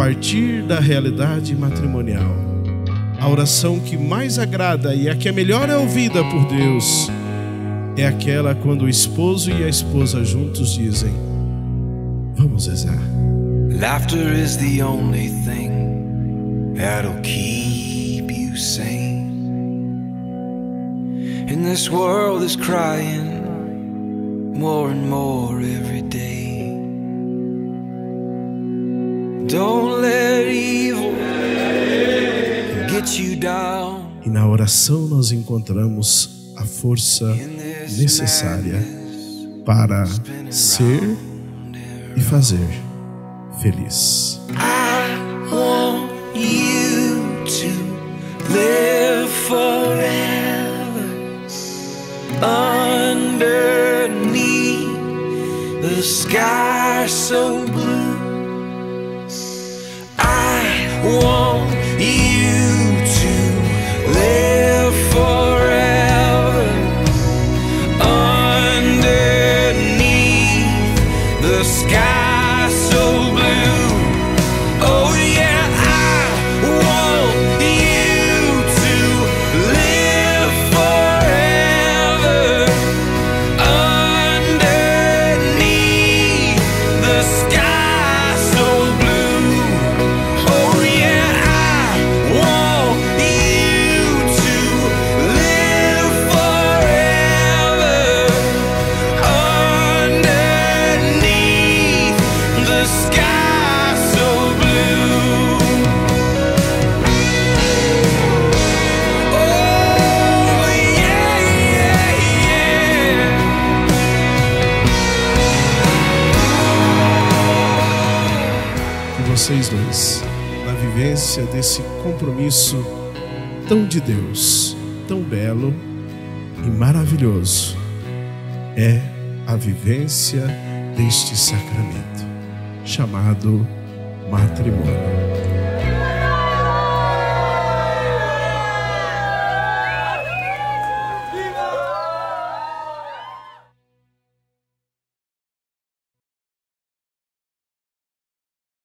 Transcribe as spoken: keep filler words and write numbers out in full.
partir da realidade matrimonial, a oração que mais agrada e a que é melhor é ouvida por Deus é aquela quando o esposo e a esposa juntos dizem: vamos rezar. Laughter is the only thing that'll keep you sane. And this world is crying more and more every day. Don't let evil get you down. E na oração nós encontramos a força necessária para ser e fazer feliz. I want you to live forever underneath the sky so blue. I want you to live forever underneath the sky so blue. Oh yeah, I want you to live forever underneath the sky so blue. Oh yeah, I want you to live forever underneath the sky so blue. Oh yeah, yeah, yeah. E vocês dois, na vivência desse compromisso tão de Deus, tão belo e maravilhoso, é a vivência deste sacramento chamado matrimônio.